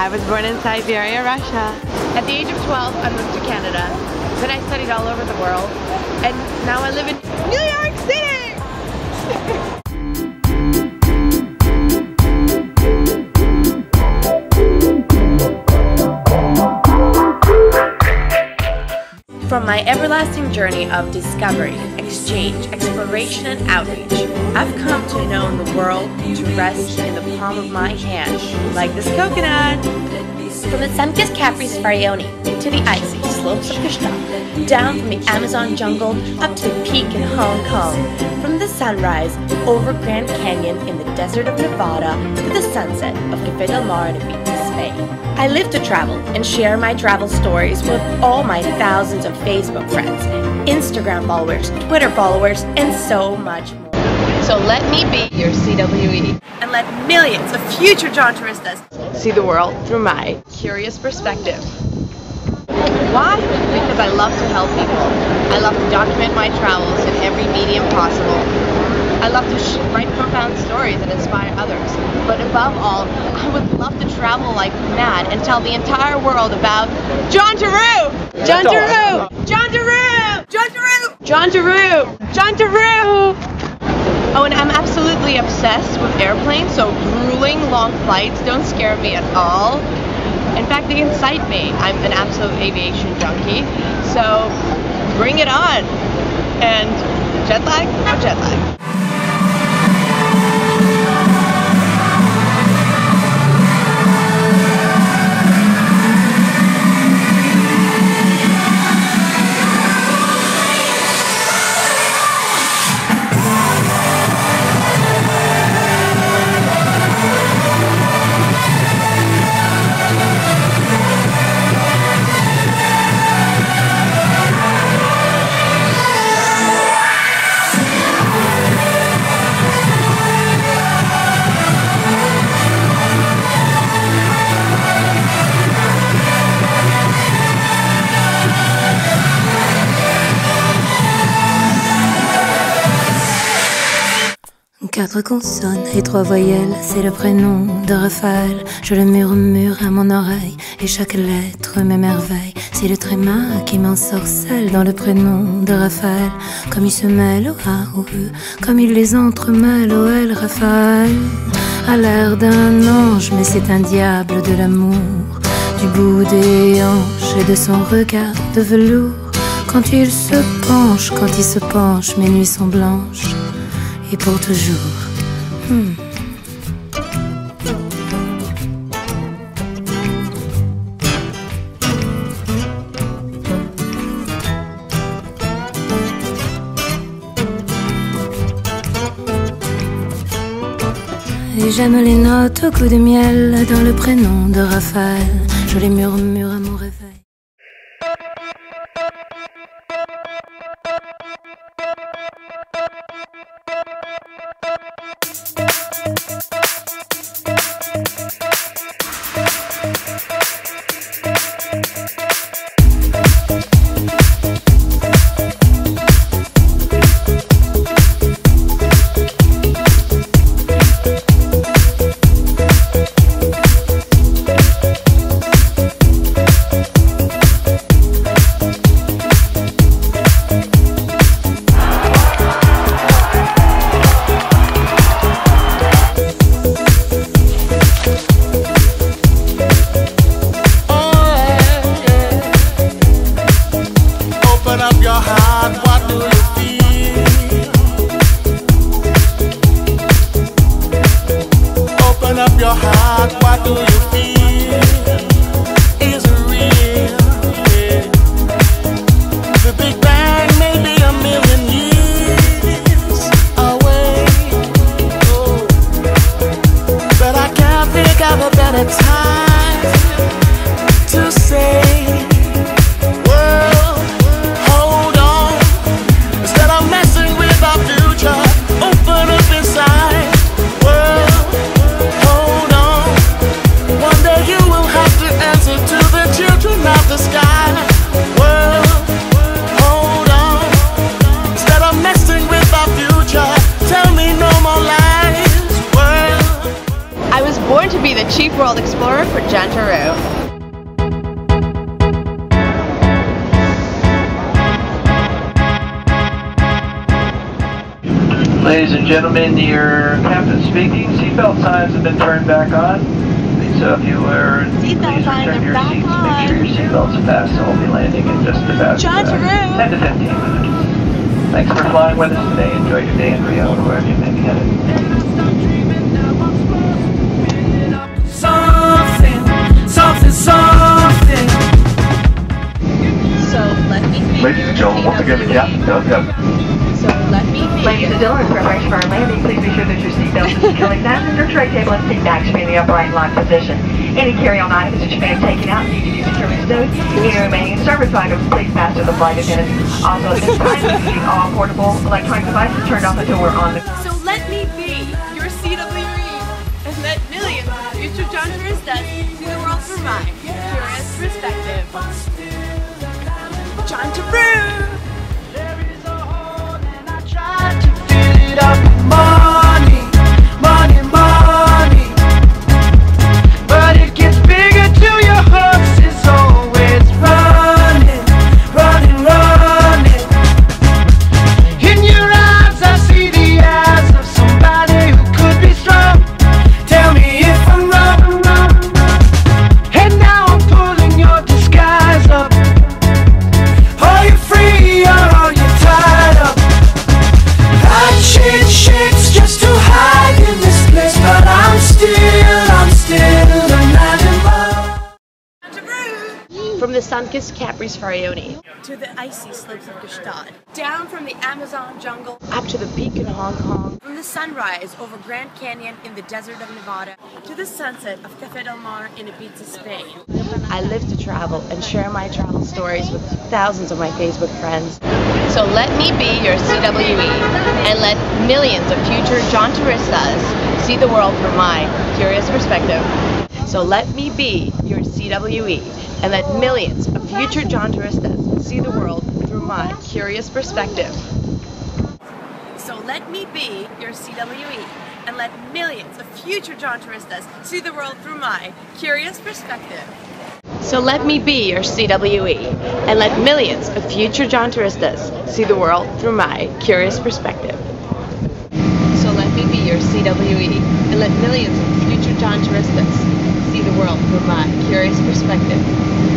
I was born in Siberia, Russia. At the age of 12, I moved to Canada. Then I studied all over the world. And now I live in New York City! From my everlasting journey of discovery, exchange, exploration, and outreach, I've come to know the world to rest in the palm of my hand, like this coconut. From the sun-kissed Capris Farioni to the icy slopes of Kashtar, down from the Amazon jungle up to the peak in Hong Kong, from the sunrise over Grand Canyon in the desert of Nevada to the sunset of Café Del Mar in Ibiza, Spain. I live to travel and share my travel stories with all my thousands of Facebook friends, Instagram followers, Twitter followers, and so much more. So let me be your CWE and let millions of future John Touristas see the world through my curious perspective. Why? Because I love to help people. I love to document my travels in every medium possible. I love to write profound stories and inspire others. But above all, I would love to travel like mad and tell the entire world about John Theroux! John Theroux! John Theroux! John Theroux! John Theroux! John Theroux! Oh, and I'm absolutely obsessed with airplanes, so grueling long flights don't scare me at all. In fact, they excite me. I'm an absolute aviation junkie, so bring it on. And jet lag? No jet lag. Quatre consonnes et trois voyelles, c'est le prénom de Raphaël. Je le murmure à mon oreille et chaque lettre m'émerveille. C'est le tréma qui m'ensorcelle dans le prénom de Raphaël. Comme il se mêle au A, au E, comme il les entremêle au L. Raphaël a l'air d'un ange, mais c'est un diable de l'amour. Du bout des hanches et de son regard de velours. Quand il se penche, mes nuits sont blanches. Et pour toujours. Et j'aime les notes au coup de miel dans le prénom de Raphaël. Je les murmure à mon réveil. Chief World Explorer for John Taru. Ladies and gentlemen, your captain speaking. Seatbelt signs have been turned back on. So if you were, please return your seats. Make sure your seatbelts are fastened. We'll be landing in just about 10 to 15 minutes. Thanks for flying with us today. Enjoy your day in Rio or wherever you may be headed. Something. So let me be. Ladies and gentlemen, once again, the captain does have. So let me be. Ladies and gentlemen, in preparation for our landing, please be sure that your seatbelt is securely fastened, your tray table and seat backs should be in the upright and locked position. Any carry-on items that you may have taken out need to be securely stowed. Any remaining service items, please pass to the flight attendant. Also, at this time, we're keeping all portable electronic devices turned off until we're on the... So let me be your CWE and let millions of future John Taristas see the world through my curious perspective. John Taru! Money, but it gets bigger till your horse is always running. In your eyes I see the eyes of somebody who could be strong. Tell me if I'm wrong. And now I'm pulling your disguise up. Are you free or are you tied up? I change shapes just to hide in this place, but I'm still a man in love. From the sun-kissed Capris Farioni to the icy slopes of Gstaad, down from the Amazon jungle up to the peak in Hong Kong, from the sunrise over Grand Canyon in the desert of Nevada to the sunset of Café del Mar in Ibiza, Spain. I live to travel and share my travel stories with thousands of my Facebook friends. So let me be your CWE and let millions of future John Taristas see the world from my curious perspective. So let me be your CWE and let millions of future John Taristas see the world through my curious perspective. So let me be your CWE and let millions of future John Taristas see the world through my curious perspective. So let me be your CWE and let millions of future John Taristas see the world through my curious perspective. So let me be your CWE and let millions of future John Taristas see the world through my curious perspective.